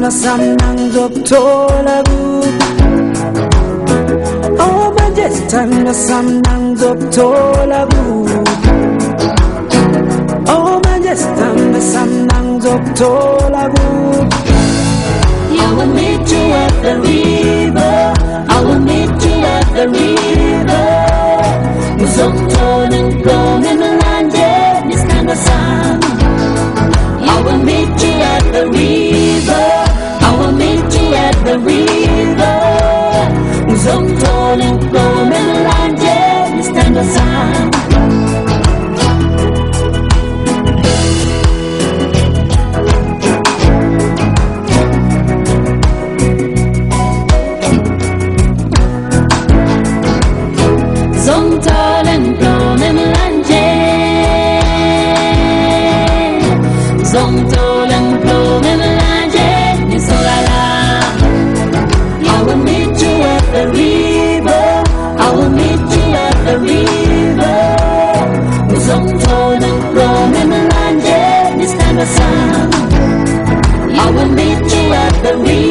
Sanang doktoragu Oh majestan sanang doktoragu Oh majestan sanang doktoragu I will meet you at the river I will meet you at the river Musoktonen komen lanje nistanda sang I will meet you at the river I will meet you at the river Musoktonen komen lanje nistanda sang I will meet you at the river